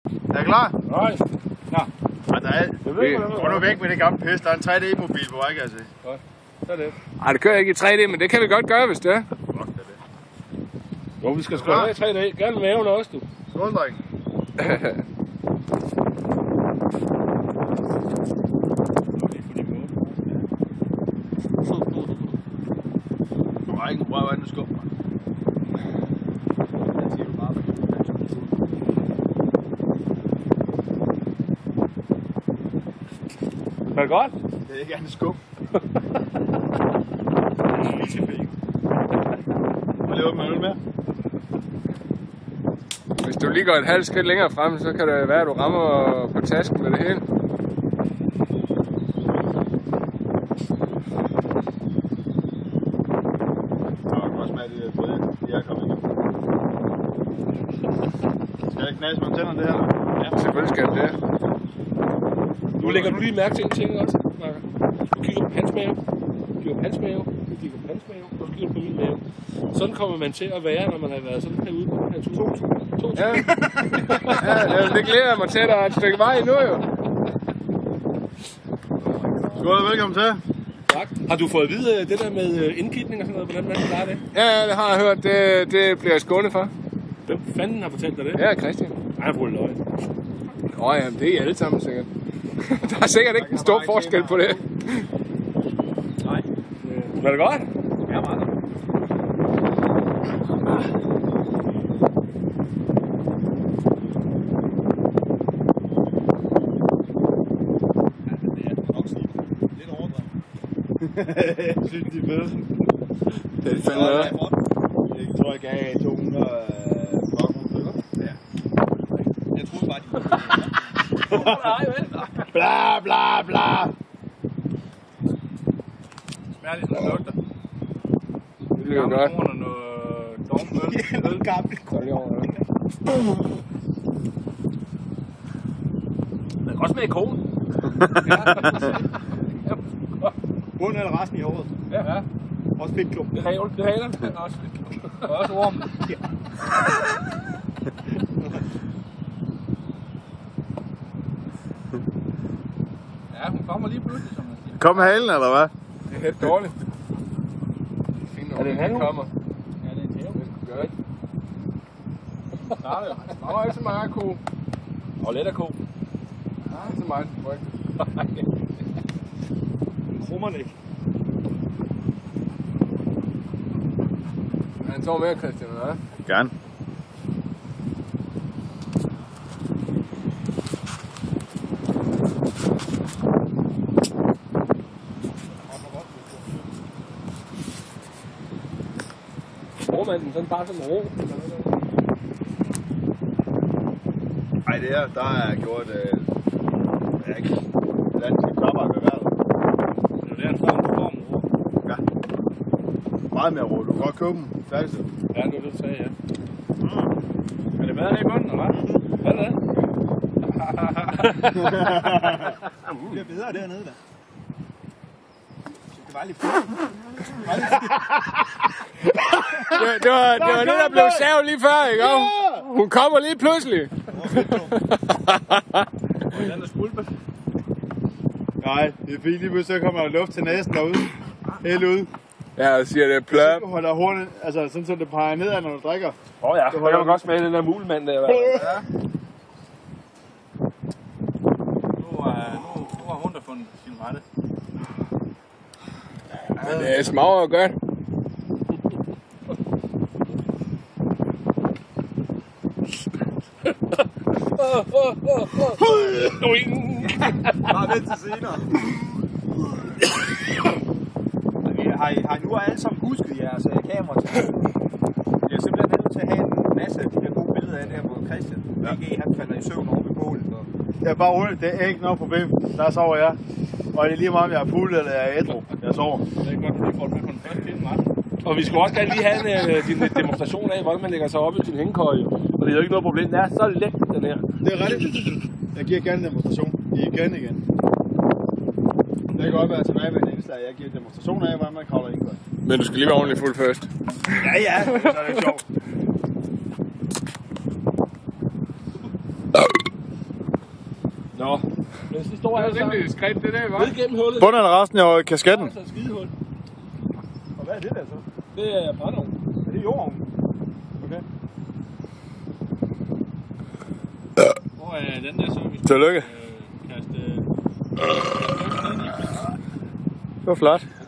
Er I klar? Nej. Ja. Gå nu væk med det gamle pis. Der er en 3D-mobil på vej, kan jeg se. Godt. Så er det. Ej, det kører ikke i 3D, men det kan vi godt gøre, hvis det er. Fuck det. Jo, vi skal skrive af 3D. Gerne med maven også, du. Skål, dreng. Du har ikke en røv, hvordan du skubber mig. Er det godt? Det er ikke andet skub. Må lige åbne en øl mere? Hvis du lige går et halvt skridt længere frem, så kan det være, at du rammer på tasken med det hele. Så kan du også smage det brød, de er kommet igen. Skal jeg knase med tænderne det her? Ja, selvfølgelig skal det. Nu lægger du lige mærke til en ting også, Marker. Du kigger på hans mave. Du kigger på hans mave. Du kigger på hans mave. Og du kigger på min mave. Sådan kommer man til at være, når man har været sådan herude på den her tur. Ja, ja det glæder mig til, at der er et stykke vej endnu jo. Skål og velkommen til. Tak. Har du fået at vide det der med indkitning og sådan noget? Hvordan man klarer det? Ja, det har jeg hørt. Det bliver jeg skånet for. Hvem fanden har fortalt dig det? Ja, Christian. Nej, jeg får løgn. Ja, det er alle sammen sikkert. Der er sikkert ikke en stor forskel på det. Nej. Er det godt? Ja, meget. Jeg synes, de er fede. Det er det fandme noget. Jeg tror, jeg gav 200 stykker. Ja. Jeg troede bare, de var Nej, vel? bla bla bla. Smager lidt sådan lugter. Det lyder godt. Gamle noget dogmøl. Noget gammelt. Den kan også smage kogen. Bunden eller resten i håret. Ja. Også fedtklump. Det haler den. Også lidt. Og også orm. Ja, hun kommer lige pludselig, som man siger. Kom med halen, eller hvad? Det er helt dårligt. Fint, Er det en hane? kommer. Ja, det er en tæve. Det skal gøre det. Nej, det smager ikke så meget ko. Og let af ko. Nej, ikke så meget frygt. Krummer ikke. Han tår mere, Christian, eller hvad? Gerne. Bruger man den sådan bare som ro? Ej, det her, der er gjort dansk klapper ved vejret. Det er en form. Ja. Meget mere ro. Du kan godt købe dem. Færdigt. Ja, det er det, du sagde, ja. Er det maden i bunden, eller hvad? Hvad er det? Det bliver bedre dernede, da. Det var lidt Det var det, der blev savet lige før, ikke? Hun kommer lige pludselig. Den er skulpe. Nej, det er fint. Lige pludselig kommer der luft til næsen derude. Helt ude. Ja, og siger det pløp. Du holder hornet, altså sådan så det peger nedad, når du drikker. Ja, så kan man godt smage den der mulemand der. Ja. Nu har hun da fundet sin rette. Ja, det smager godt. Bare vent til senere. Har I nu alle sammen husket jeres kameratelefon? Jeg er simpelthen nødt til at have en masse af de der gode billeder af det her, hvor Christian han falder i søvn over ved bålet. Det er bare roligt, det er ikke noget problem. Der sover jeg. Og det er lige meget, om jeg er fuld eller jeg er ædru. Jeg sover. Det er godt, at du får det med på den første film, Martin. Og vi skal også gerne lige have din demonstration af, hvordan man lægger sig op i sin hængekøje. Og det er jo ikke noget problem. Den er så let, den her. Det er rigtigt. Jeg giver gerne en demonstration. Igen. Det kan godt være tilbage med en indslag. Jeg giver en demonstration af, hvordan man kravler indkøj. Men du skal lige være ordentligt fuld først. Ja, så er det sjovt. Nå. Men så står Det her er rimelig diskret, det der, hva'? ned gennem hullet. Bunden eller resten af kasketten? Der er så et skidehul. Og hvad er det der så? Det er brændeovn. Er det jordovnen? Okay. Hvor er den der service? Tillykke. Kaste... Det var flot.